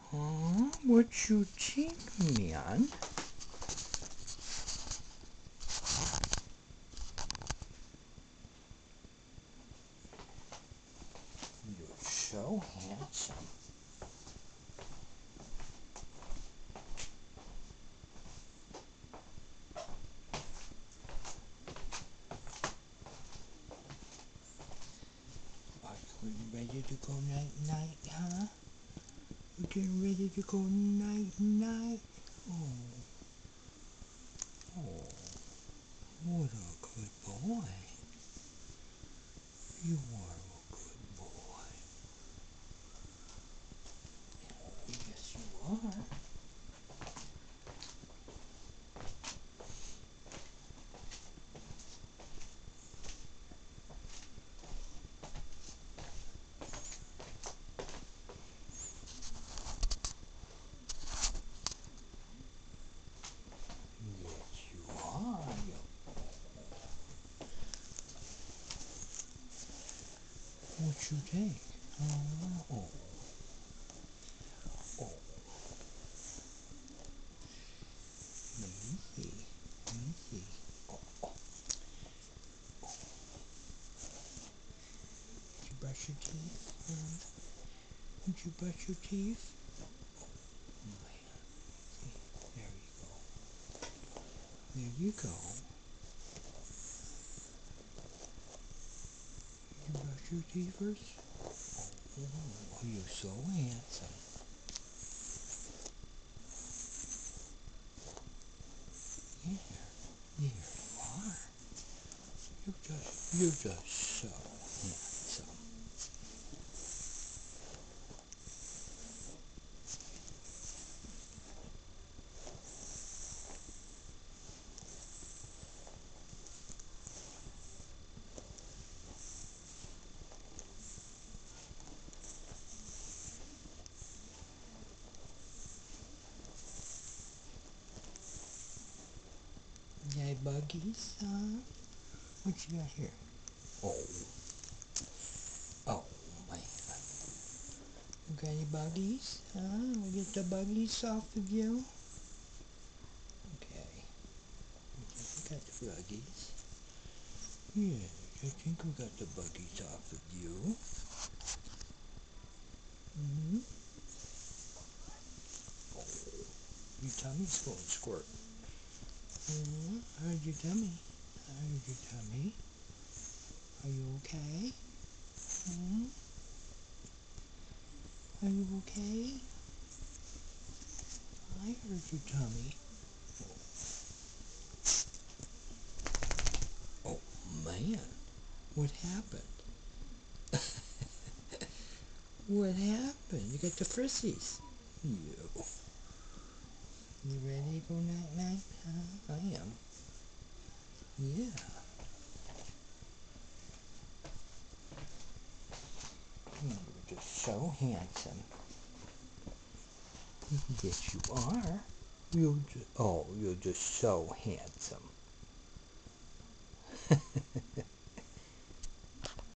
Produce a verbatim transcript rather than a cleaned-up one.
Huh? What you think, man? You're so handsome. Are you ready to go night-night, huh? You getting ready to go night-night? Oh. Oh. What a good boy. You are a good boy. Oh, yes, you are. Yes, you are. What you think? Oh, oh, oh. Let me see. Let me see. Oh, oh. Did you brush your teeth? Um, did you brush your teeth? Oh, man. See, there you go. There you go. Did you brush your teeth first? Oh, you're so handsome. Yeah, there you are. You're just, you're just so handsome. Yeah, buggies, huh? What you got here? Oh. Oh, man. You got any buggies? Huh? We'll get the buggies off of you. Okay. I got the buggies. Yeah, I think we got the buggies off of you. Mm-hmm. Oh, your tummy's going to squirt. Mm-hmm. I heard your tummy. I heard your tummy. Are you okay? Hmm? Are you okay? I heard your tummy. Oh, man. What happened? What happened? You got the frissies. You. You ready to go night-night? Huh? I am. Yeah. You're just so handsome. Yes, you are. You're just, oh, you're just so handsome.